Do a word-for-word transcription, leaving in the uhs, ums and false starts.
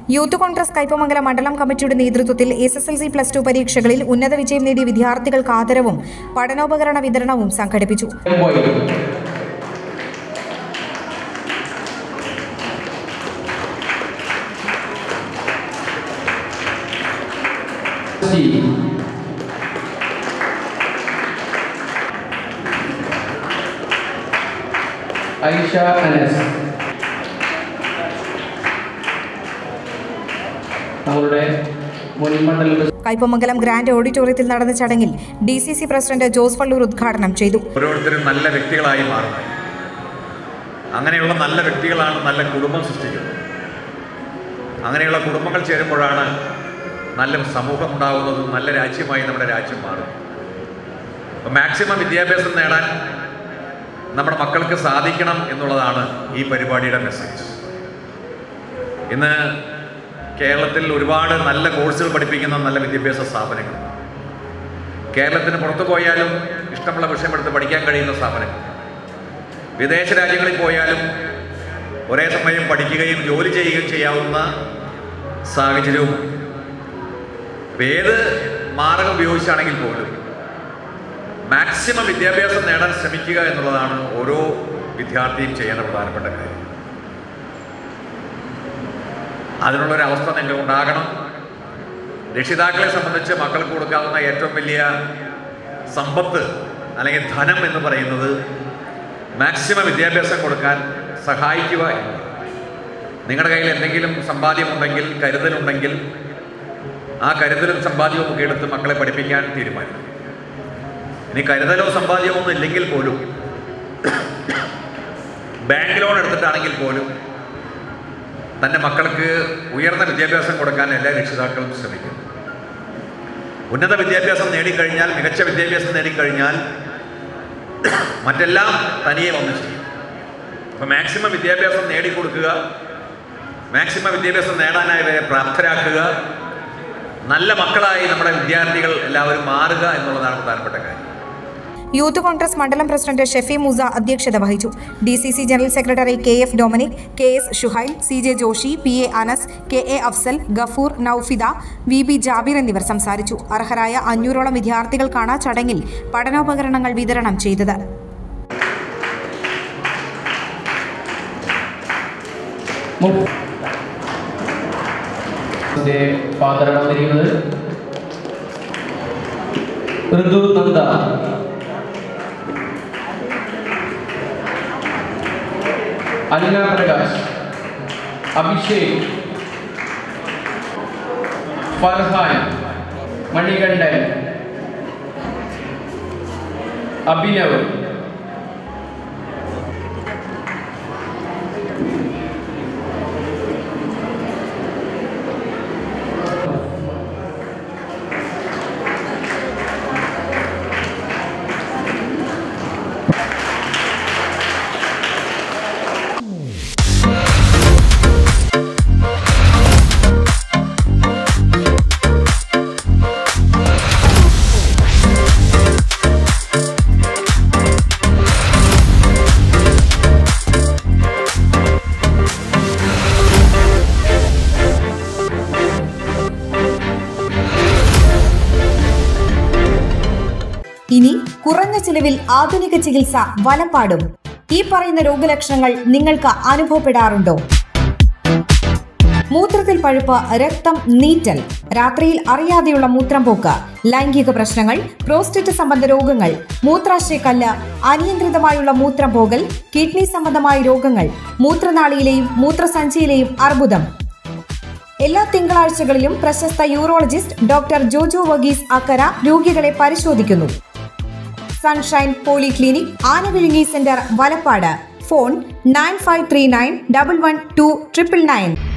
Youth Congress Kaipamangalam മണ്ഡലം കമ്മിറ്റിയുടെ നേതൃത്വത്തിൽ S S L C plus two പരീക്ഷകളിൽ ഉന്നത വിജയം നേടിയ വിദ്യാർത്ഥികൾക്ക് ആദരവും പഠനോപകരണ വിതരണവും സംഘടിപ്പിച്ചു. Aisha Anas. കയ്പമംഗലം ഗ്രാൻഡ് ഓഡിറ്റോറിയത്തിൽ നടന്ന ചടങ്ങിൽ D C C president Jose Vallur ഉദ്ഘാടനം ചെയ്തു. ഓരോരുത്തരും നല്ല വ്യക്തികളായി മാറുന്നു. അങ്ങനെയുള്ള നല്ല വ്യക്തികളാണ് നല്ല കുടുംബം സൃഷ്ടിക്കുന്നത്. അങ്ങനെയുള്ള കുടുംബങ്ങൾ ചേരുമ്പോഴാണ് നല്ല സമൂഹം ഉണ്ടാകുന്നതും നല്ല രാജ്യമായി നമ്മുടെ രാജ്യം മാറും. അപ്പോൾ മാക്സിമം വിദ്യാഭ്യാസം നേടാൻ നമ്മുടെ മക്കൾക്ക് സാധിക്കണം എന്നുള്ളതാണ് ഈ പരിപാടിയുടെ മെസ്സേജ്. ഇന്ന് കേരളത്തിൽ ഒരുപാട് നല്ല കോഴ്സുകൾ പഠിപ്പിക്കുന്ന നല്ല വിദ്യാഭ്യാസ സ്ഥാപനങ്ങൾ, കേരളത്തിന് പുറത്തു പോയാലും ഇഷ്ടമുള്ള വിഷയമെടുത്ത് പഠിക്കാൻ കഴിയുന്ന സ്ഥാപനങ്ങൾ, വിദേശ രാജ്യങ്ങളിൽ പോയാലും ഒരേ സമയം പഠിക്കുകയും ജോലി ചെയ്യുകയും ചെയ്യാവുന്ന സാഹചര്യവും ഏത് മാർഗം ഉപയോഗിച്ചാണെങ്കിൽ പോലും മാക്സിമം വിദ്യാഭ്യാസം നേടാൻ ശ്രമിക്കുക എന്നുള്ളതാണ് ഓരോ വിദ്യാർത്ഥിയും ചെയ്യേണ്ട പ്രധാനപ്പെട്ട കാര്യം. അതിനുള്ളൊരവസ്ഥ നിങ്ങൾക്ക് ഉണ്ടാകണം. രക്ഷിതാക്കളെ സംബന്ധിച്ച് മക്കൾക്ക് കൊടുക്കാവുന്ന ഏറ്റവും വലിയ സമ്പത്ത് അല്ലെങ്കിൽ ധനം എന്ന് പറയുന്നത് മാക്സിമം വിദ്യാഭ്യാസം കൊടുക്കാൻ സഹായിക്കുക എന്നതാണ്. നിങ്ങളുടെ കയ്യിൽ എന്തെങ്കിലും സമ്പാദ്യമുണ്ടെങ്കിൽ, കരുതലുണ്ടെങ്കിൽ ആ കരുതലും സമ്പാദ്യവും ഒക്കെ എടുത്ത് മക്കളെ പഠിപ്പിക്കാൻ തീരുമാനിക്കും. ഇനി കരുതലോ സമ്പാദ്യമോ ഒന്നും ഇല്ലെങ്കിൽ പോലും ബാങ്ക് ലോൺ എടുത്തിട്ടാണെങ്കിൽ പോലും തൻ്റെ മക്കൾക്ക് ഉയർന്ന വിദ്യാഭ്യാസം കൊടുക്കാൻ എല്ലാ രക്ഷിതാക്കളും ശ്രമിക്കുന്നു. ഉന്നത വിദ്യാഭ്യാസം നേടിക്കഴിഞ്ഞാൽ, മികച്ച വിദ്യാഭ്യാസം നേടിക്കഴിഞ്ഞാൽ മറ്റെല്ലാം തനിയെ വന്നു ചെയ്യും. അപ്പോൾ മാക്സിമം വിദ്യാഭ്യാസം നേടിക്കൊടുക്കുക, മാക്സിമം വിദ്യാഭ്യാസം നേടാനായി വരെ പ്രാപ്തരാക്കുക, നല്ല മക്കളായി നമ്മുടെ വിദ്യാർത്ഥികൾ എല്ലാവരും മാറുക എന്നുള്ളതാണ് പ്രധാനപ്പെട്ട കാര്യം. യൂത്ത് കോൺഗ്രസ് മണ്ഡലം പ്രസിഡന്റ് ഷെഫി മൂസ അധ്യക്ഷത വഹിച്ചു. D C C general secretary K F Dominic, K S Shuhail, C J Joshy, P A Anas, K A Afsal, Gafoor, Naufida, V B Jabir എന്നിവർ സംസാരിച്ചു. അർഹരായ അഞ്ഞൂറോളം വിദ്യാർത്ഥികൾക്കാണ് ചടങ്ങിൽ പഠനോപകരണങ്ങൾ വിതരണം ചെയ്തത്. അനില പ്രകാശ്, അഭിഷേക്, ഫർഹാൻ, മണികണ്ഠൻ, അഭിനവ്, ഇനി കുറഞ്ഞ ചിലവിൽ ആധുനിക ചികിത്സ വലപ്പാടും. ഈ പറയുന്ന രോഗലക്ഷണങ്ങൾ നിങ്ങൾക്ക് അനുഭവപ്പെടാറുണ്ടോ? മൂത്രത്തിൽ പഴുപ്പ്, രക്തം, നീറ്റൽ, രാത്രിയിൽ അറിയാതെയുള്ള മൂത്രം പോക്ക്, ലൈംഗിക പ്രശ്നങ്ങൾ, പ്രോസ്റ്റേറ്റ് സംബന്ധ രോഗങ്ങൾ, മൂത്രാശയക്കല്ല്, അനിയന്ത്രിതമായുള്ള മൂത്രം പോകൽ, കിഡ്നി സംബന്ധമായ രോഗങ്ങൾ, മൂത്രനാളിയിലെയും മൂത്രസഞ്ചിയിലെയും അർബുദം. എല്ലാ തിങ്കളാഴ്ചകളിലും പ്രശസ്ത യൂറോളജിസ്റ്റ് ഡോക്ടർ ജോജോ വർഗീസ് അക്കര രോഗികളെ പരിശോധിക്കുന്നു. Sunshine polyclinic, Anavizhungi centre, Valappad. Phone nine five three nine double one two triple nine.